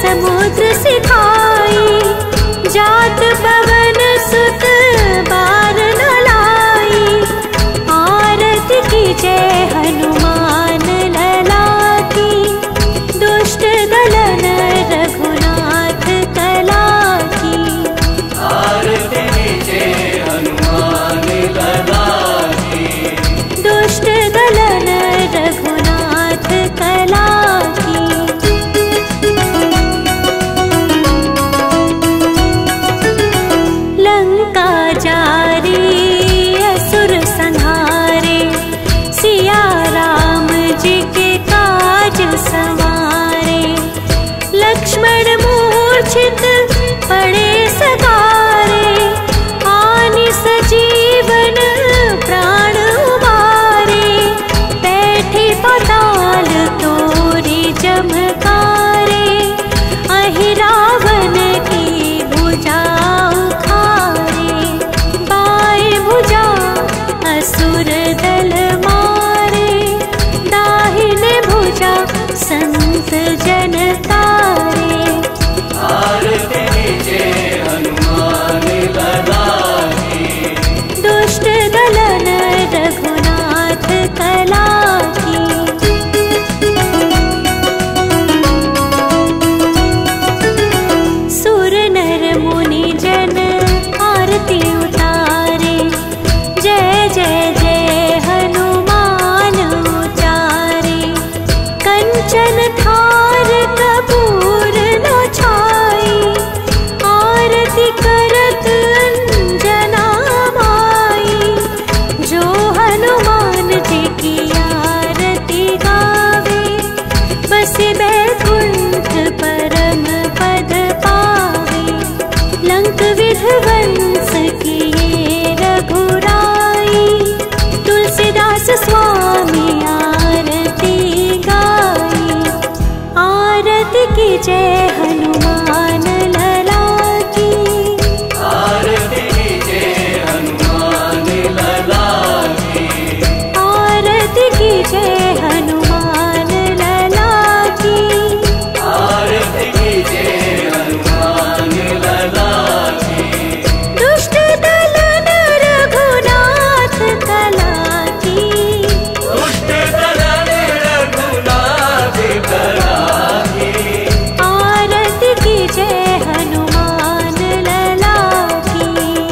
समुद्र सिखाई, जात पवन सुत बार न लाई। आरती कीजय हनुमान लला की, दुष्ट दलन रघुनाथ कला की। आरती कीजय हनुमान लला की, दुष्ट दलन रघुनाथ कला की। लंका जारी असुर संहारे, सिया राम जी के काज संवारे। लक्ष्मण मूर्छित पड़े सकारे, आनि सजीवन प्राण उबारे। बैठे पाताल तोरी जमकारे, अहि रावण की भुजा उखारे। बाएं भुजा असुर दल मारे, दाहिने भुजा संत जन तारे। आरती कीजय हनुमान लला की, दुष्ट दलन रघुनाथ कला की। सुर नर मुनि जन आरती उतारे, जय जय जय हनुमान उचारे। कंचन थार कपूर न छाई, आरती करत अंजना माई। जो हनुमान जी की आरती गावे, बसे बैकुंठ परम पद पावे। लंक विध्वंस किए रघुराई, तुलसीदास स्वामी आरती गाई। आरती कीजय हनुमान लला की, आरती कीजय हनुमान लला की, आरती कीजय हनुमान लला की। आरती कीजय हनुमान लला की, दुष्ट दलन रघुनाथ कला की। दुष्ट दलन रघुनाथ कला की। आरती कीजय हनुमान लला की।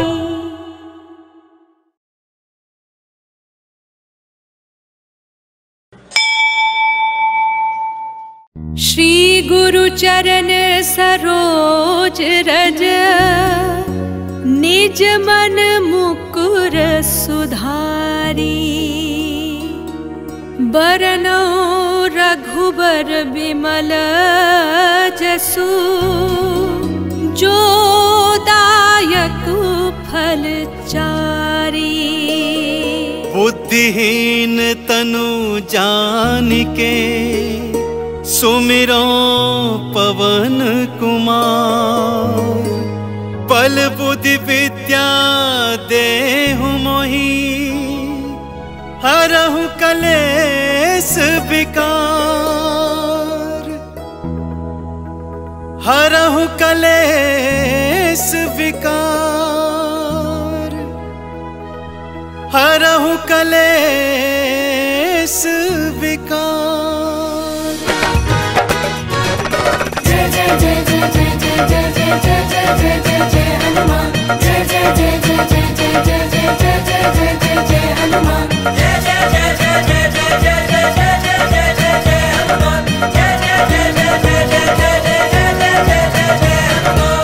श्री गुरु चरण सरोज रज, निज मन मुकुर सुधारी। बरनौ रघुबर बिमल जसु, जो दायक फल चारी। बुद्धिहीन तनु जानिके, सुमिरो पवन कुमार। बल बुद्धि विद्या देहु मोहि, हरहु कलेस विकार। हरहु कलेस विकार। हरहु कलेस विकार। जय जय जय जय जय जय जय जय जय जय जय जय हनुमान। जय जय जय जय जय जय जय जय जय जय जय जय हनुमान। जय जय जय जय जय जय जय जय जय जय जय जय हनुमान। जय जय जय जय जय जय जय जय जय जय हनुमान।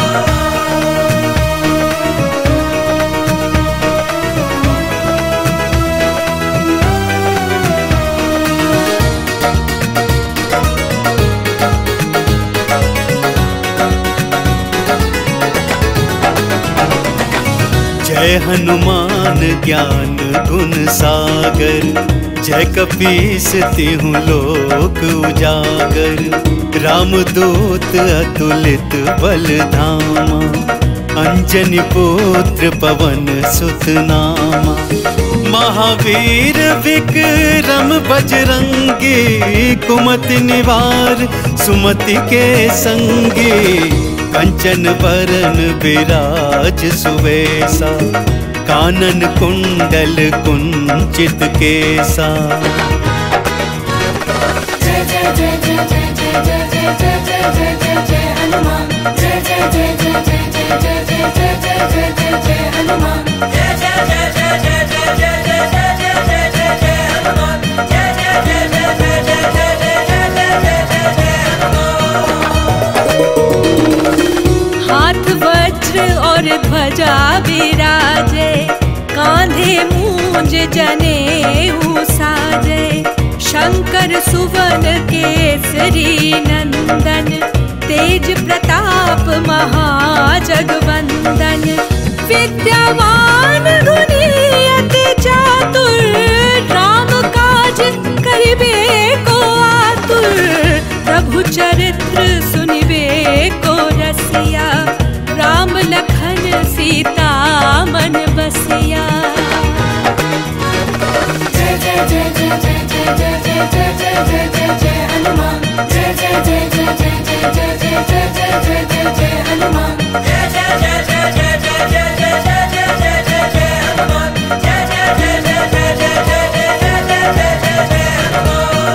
जय हनुमान ज्ञान गुण सागर, जय कपीस तिहु लोक उजागर। रामदूत अतुलित बल धामा, अंजनी पुत्र पवन सुत नामा। महावीर विक्रम बजरंगी, कुमति निवार सुमति के संगी। कंचन बरन विराज सुवेसा, कानन कुंडल कुंचित केसा। जय जय जय जय जय जय जय जय जय जय जय जय जय हनुमान। जय जय जय जय जय जय जय जय जय जय जय जय जय हनुमान। जय जय जय जय जय जय जय जय जय जय जय जय जय हनुमान। जय जय जय जय जय जय जय जय जय जय जय जय हनुमान। हाथ वज्र और ध्वजा विराजे, कांधे मूंज जनेऊ साजे। शंकर सुवन केसरी नंदन, तेज प्रताप महाजगवंदन। विद्यावान गुणी अति चातुर, राम काज करिबे को आतुर। प्रभु चरित्र सुनिबे को रसिया, राम लखन सीता मन बसिया। जय जय जय जय जय जय जय जय जय जय जय जय हनुमान। जय जय जय जय जय जय जय जय जय जय जय जय हनुमान। जय जय जय जय जय जय जय जय जय जय जय जय हनुमान। जय जय जय जय जय जय जय जय जय जय जय हनुमान।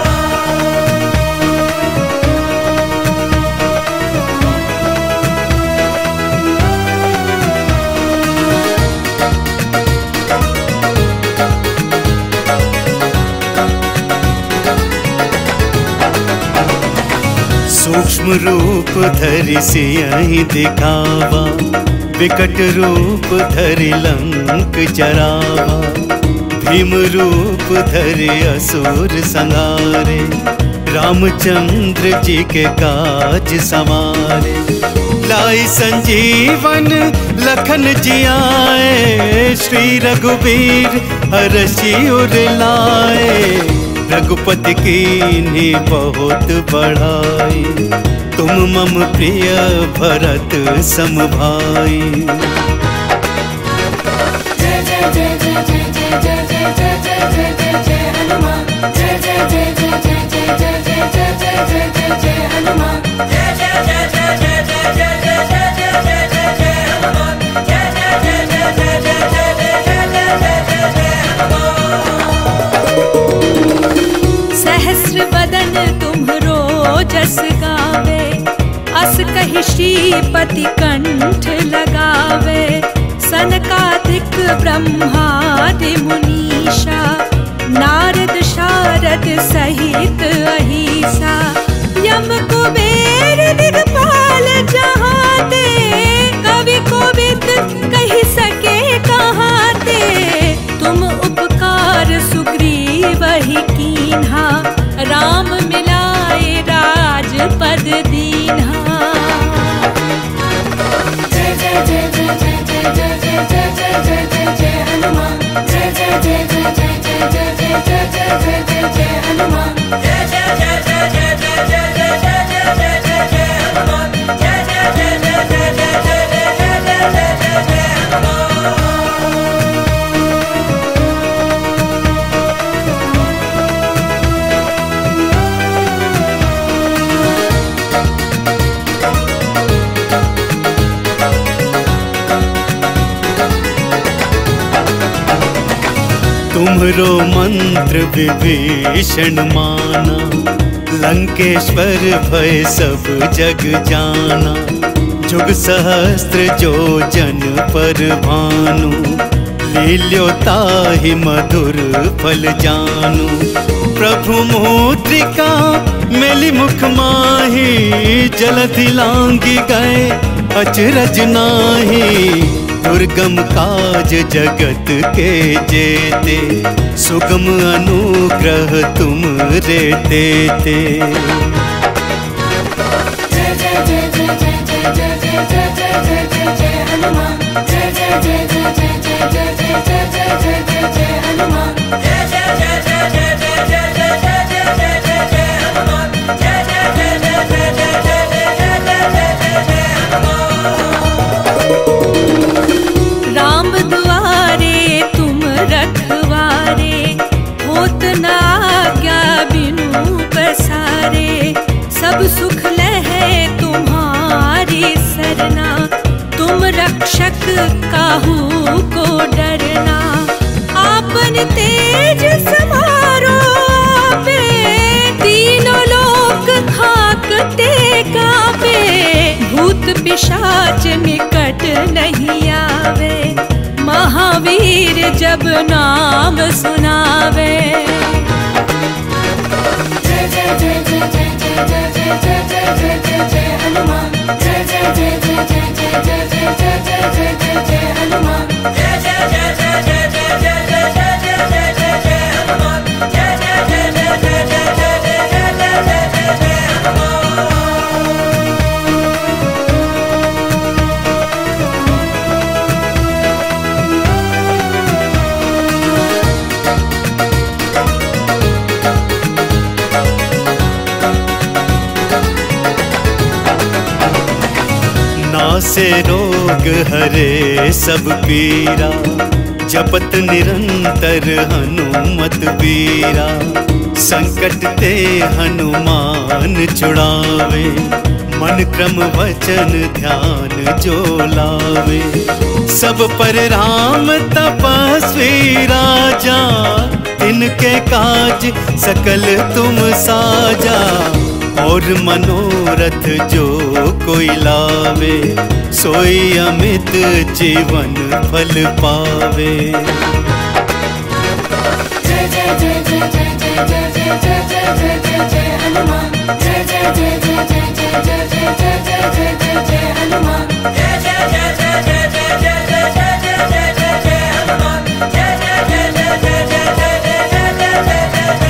सूक्ष्म रूप धरि सियहि दिखावा, विकट रूप धरि लंक जरावा। भीम रूप धरि असुर संहारे, रामचंद्र जी के काज संवारे। लाई संजीवन लखन जियाए, श्री रघुवीर हरषि उर लाए। रघुपति कीन्ही बहुत बढ़ाई, तुम मम प्रिय भरत सम भाई। जय जय जय जय जय जय जय जय जय जय जय जय हनुमान। जय जय जय जय जय जय जय जय जय जय जय जय हनुमान। जय जय जय जय जय जय जय जय जय जय जय जय हनुमान। जय जय जय जय जय जय जय जय जय जय जय हनुमान। सहस्र बदन तुम्हरो जस गावे, अस कहि श्रीपति कंठ लगावे। सनकादिक ब्रह्मादि मुनीषा, नारद शारद सहित अहिसा। यम कुबेर दिगपाल जहाते, कवि कोविद कहि सके कहाते। तुम उपकार सुग्रीव ही कीन्हा, राम मिलाए राजपद दीन्हा। जय जय जय जय जय जय जय जय जय जय जय जय हनुमान। जय जय जय जय जय जय जय जय जय जय जय जय हनुमान। जय जय जय जय जय जय जय जय जय जय जय जय हनुमान। जय जय जय जय जय जय जय जय जय जय हनुमान। तुम्हरो मंत्र विभीषण माना, लंकेश्वर भय सब जग जाना। जुग सहस्त्र जो जन पर भानु, लील्यो ताहि मधुर फल जानू। प्रभु मुद्रिका मेलि मुख माही, जलधि लांघि गए अचरज नाही। दुर्गम काज जगत के जेते, सुगम अनुग्रह तुम रे देते। जय जय जय जय जय जय जय जय जय जय जय जय हनुमान। जय जय जय जय जय जय जय जय जय जय जय जय हनुमान। जय जय जय जय जय जय जय जय जय जय जय हनुमान। जय जय जय जय जय जय जय जय जय जय हनुमान। राम दुआरे तुम रखवारे, कांपे, भूत पिशाच निकट नहीं आवे, महावीर जब नाम सुनावे। जय जय जय जय जय जय जय जय जय जय जय जय हनुमान। जय जय जय जय जय जय जय जय जय जय जय जय जय हनुमान। जय जय जय जय जय जय जय जय जय जय जय जय जय हनुमान। जय जय जय जय जय जय जय जय जय जय जय जय हनुमान। नासे रोग हरे सब पीरा, जपत निरंतर हनुमत बीरा। संकट ते हनुमान छुड़ावे, मन क्रम वचन ध्यान जो लावे। सब पर राम तपस्वी राजा, इनके काज सकल तुम साजा। और मनोरथ जो कोई लावे, सोई अमित जीवन फल पावे। जय जय जय जय जय जय जय जय जय जय जय जय हनुमान। जय जय जय जय जय जय जय जय जय जय जय जय हनुमान। जय जय जय जय जय जय जय जय जय जय जय हनुमान। जय जय जय जय जय जय जय जय जय जय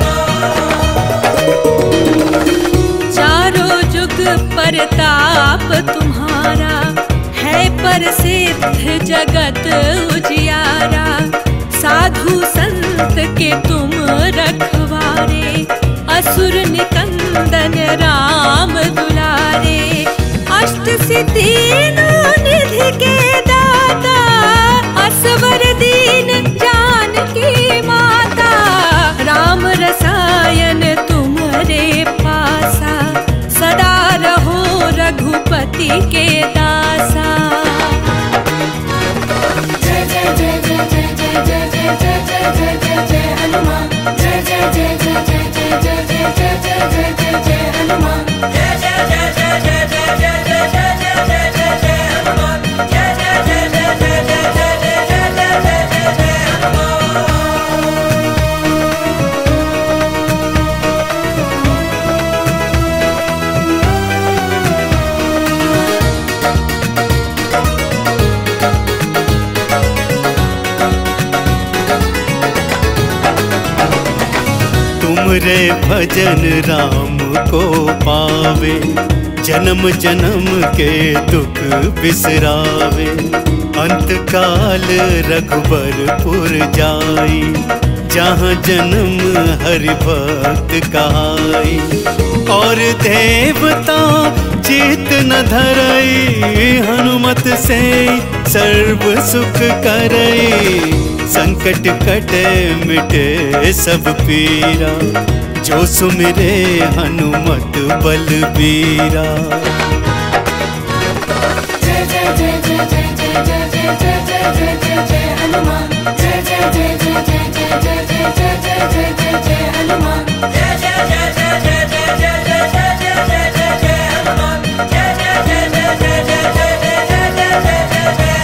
हनुमान। चारों जुग परताप तुम्हारा, है प्रसिद्ध जगत उजियारा। साधु संत के तुम रखवारे, असुर निकंदन राम दुलारे। अष्ट सिद्धि निधि के दाता, असवर दीन जानकी माता। राम रसायन तुम्हारे पासा, सदा रहो रघुपति के दासा। जय जय जय जय जय जय जय जय जय जय जय जय हनुमान। जय जय जय जय जय जय जय जय जय जय जय जय हनुमान। जय जय जय जय जय जय जय जय जय जय जय हनुमान। जय जय जय जय जय जय जय जय जय जय हनुमान। तुमरे भजन राम को पावे, जन्म जन्म के दुख बिसरावे। अंत काल रघुबरपुर जाई, जहाँ जन्म हरि भक्त कहाई। और देवता चित न धरई, हनुमत से सर्व सुख करई। संकट कटे मिटे सब पीरा, जो सुमिरे हनुमत बलबीरा। जय जय जय जय जय जय जय जय जय जय जय जय हनुमान। जय जय जय जय जय जय जय जय जय जय जय जय हनुमान। जय जय जय जय जय जय जय जय जय जय जय हनुमान। जय जय जय जय जय जय जय जय जय जय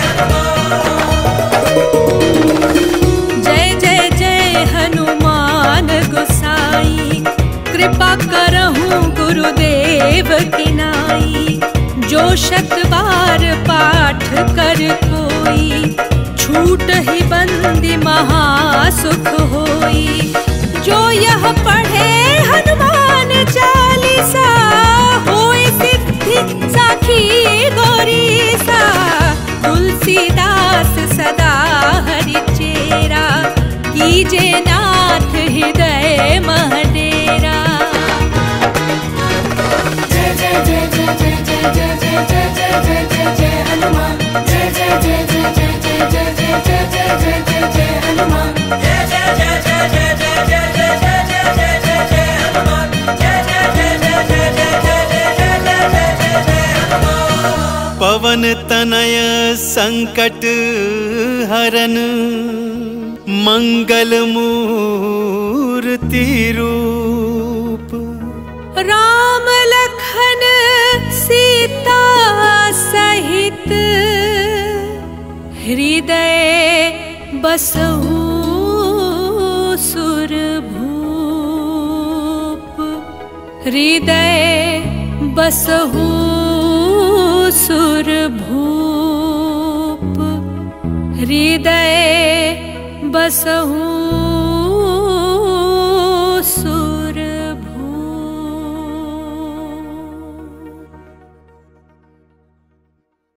हनुमान। जय जय जय हनुमान गोसाई, कृपा करहूँ गुरुदेव की नाई। जो शत बार पाठ कर कोई, छूट ही बंदी महासुख होई। जो यह पढ़े हनुमान चालीसा, होए सिद्धि साखी गौरीसा। तुलसीदास सदा हरि चेरा, कीजे नाथ हृदय महडेरा। जय जय जय जय जय जय जय जय जय जय जय जय हनुमान। जय जय जय जय जय जय जय जय जय जय जय जय हनुमान। जय जय जय जय जय जय जय जय जय जय जय हनुमान। जय जय जय जय जय जय जय जय जय हनुमान। पवन तनय संकट हरन, मंगल मूर्ति रूप। राम लखन सहित हृदय बसहु सुरभूप, हृदय बसहु सुरभूप, हृदय बसहु